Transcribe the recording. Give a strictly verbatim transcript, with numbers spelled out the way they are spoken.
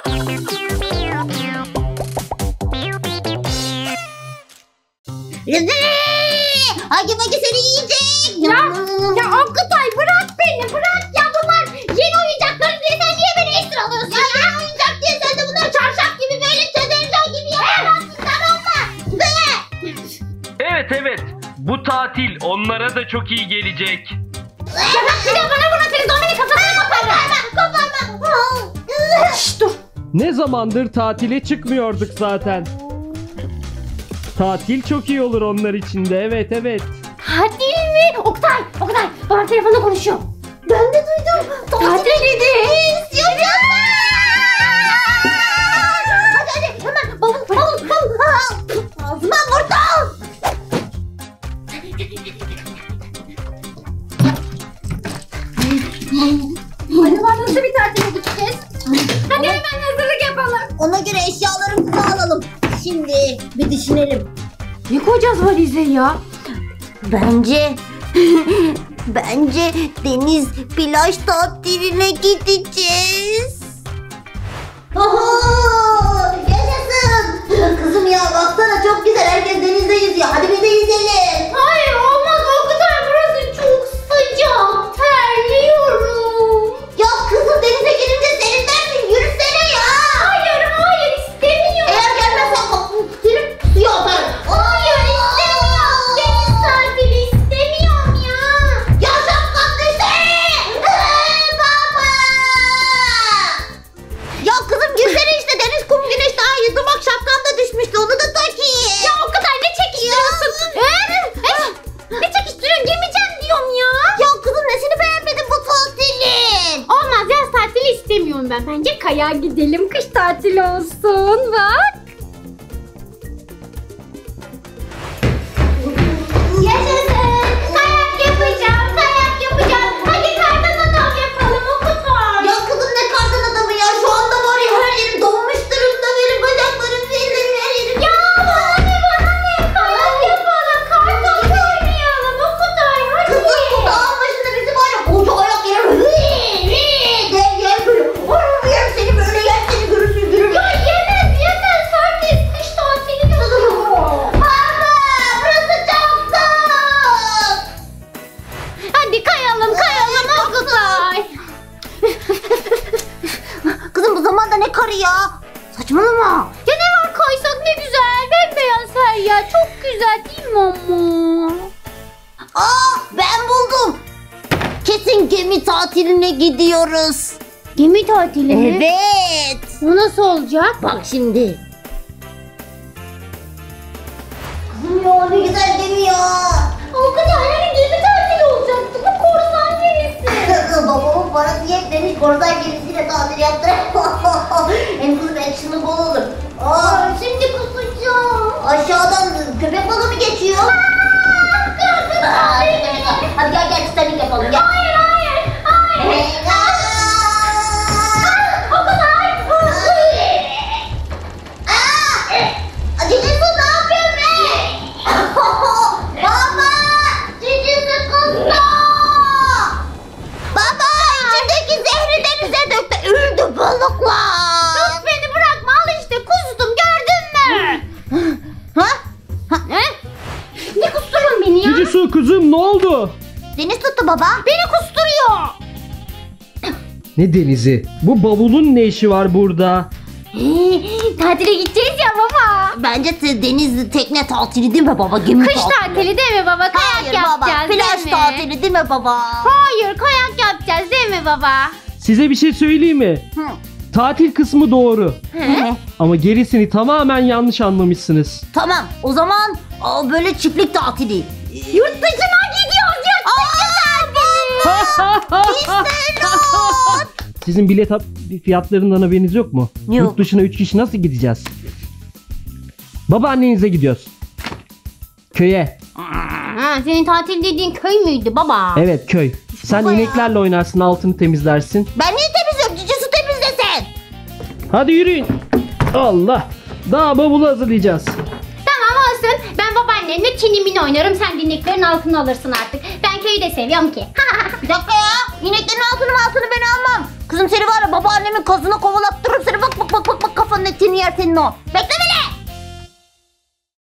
Hagi Vagi seni yiyecek. Ya, ya Oktay bırak beni bırak ya, bunlar yeni oyuncakları diye sen niye beni esir alıyorsun ya? Ya yeni oyuncak diye sen de bunları çarşaf gibi böyle televizyon gibi yapamazsın, tamam mı? Evet evet, bu tatil onlara da çok iyi gelecek. Ya bak bir de bana buna televizyonun kafasını koparma. Koparma. Şşş dur. Ne zamandır tatile çıkmıyorduk zaten. Tatil çok iyi olur onlar için de. Evet evet. Tatil mi? Oktay, Oktay babam telefonda konuşuyor. Ben de duydum. Tatil dedi. Yaşasın. Hadi hadi hemen bavul bavul bavul. Ağzıma vurdum. Acaba nasıl bir tatile gideceğiz? Hadi hemen hazırlık yapalım. Ona göre eşyalarımızı alalım. Şimdi bir düşünelim. Ne koyacağız valize ya? Bence bence deniz plaj tatiline gideceğiz. Oho, yaşasın. Kızım ya baksana çok güzel, herkes denizde yüzüyor. Hadi biz de yüzelim. Hayır olmaz Oktay, burası çok sıcak. Terliyorum. Ya kızım denize girince serinlersin, yürüsene ya. Hayır hayır istemiyorum. Eğer gelmezsen kapını tutup suya atarım. Hayır istemiyorum. Deniz tatili istemiyorum ya. Ya şapkan düştü. Ee, baba. Ya kızım girsene işte, deniz kum güneş daha yüzü, bak şapkan da düşmüştü, onu da takayım. Ya o kadar ne çekiştiriyorsun? Ee? Ee? Ne çekiştiriyorsun? Girmeyeceğim diyorum ya. Ya kızım nesini beğenmedin bu tatilin? Olmaz, yaz tatili istemiyorum ben. Bence kayağa gidelim, kış tatili olsun. Bak. Yaşasın. Kayak yapacağım, kayak yapacağım. Hadi kardan adam yapalım Okutay. Ya kızım ne kardan adamı ya, şu anda var ya her yerim donmuş durumda, benim bacaklarım, ellerim, her yerim. Ya bana ne bana ne? Kayak yapalım, kardan oynayalım Okutay. Hadi. Kızım bu dağın başında bizi var ya koca ayak yerim. Dev yer böyle. Vururum yer seni, böyle yer seni, görürsün görürsün. Ya yemez yemez. Herkes kış tatilini istiyor. Baba burası çok soğuk. Hadi kayalım kayalım Okutay. Kızım bu zamanda ne karı ya? Saçmalama. Ya ne var, kaysak ne güzel. Bembeyaz her yer. Çok güzel değil mi ama? Aa ben buldum. Kesin gemi tatiline gidiyoruz. Gemi tatili mi? Evet. O nasıl olacak? Bak şimdi. Kızım ya ne güzel gemi ya. O kadar hani gemi tatili olacaktı. Bu korsan gemisi. Babamın parası yetmemiş, korsan gemisiyle tatil yaptırayım. Hem kızım action'ı bol olur. Aa, Şimdi kusacağım. aşağıdan köpek balığı mı geçiyor? Aa, hadi gel gel Titanic yapalım gel. Hayır hayır hayır. O kadar. Cicisi ne yapıyorsun be? Baba! Cicisi kızdı! Baba! İçindeki zehri denize döktü. Öldü balıklar. Tut beni bırakma, al işte kustum, gördün mü? Ha? He? Ne kusturuyorsun beni ya? Cici su kızım, ne oldu? Deniz tuttu baba. Beni kusturuyor. Ne denizi? Bu bavulun ne işi var burada? Tatile gideceğiz ya baba. Bence de deniz tekne tatili değil mi baba? Gemi Kış tatili değil mi baba? Kayak Hayır baba. yapacağız Plaj değil mi? tatili değil mi baba? Hayır, kayak yapacağız değil mi baba? Size bir şey söyleyeyim mi? Hı. Tatil kısmı doğru. He. Ama gerisini tamamen yanlış anlamışsınız. Tamam o zaman aa, böyle çiftlik tatili. Yurt dışına gidiyoruz, yurt dışı tatili. Sizin bilet ha- fiyatlarından haberiniz yok mu? Yok. Yurt dışına üç kişi nasıl gideceğiz? Babaannenize gidiyoruz. Köye. Ha, senin tatil dediğin köy müydü baba? Evet köy. Sen baba ya. ineklerle oynarsın, altını temizlersin. Ben niye temizliyorum? Cici su temizlesin. Hadi yürüyün. Allah. Daha bavulu hazırlayacağız. Tamam olsun. Ben babaannemle çinimini oynarım. Sen dinliklerin altını alırsın artık. Ben köyü de seviyorum ki. Bir dakika ya. İneklerin altını altını ben almam. Kızım seni var ya babaannemin kazına kovalattırırım seni, bak bak bak. yer senin o. Bekle beni.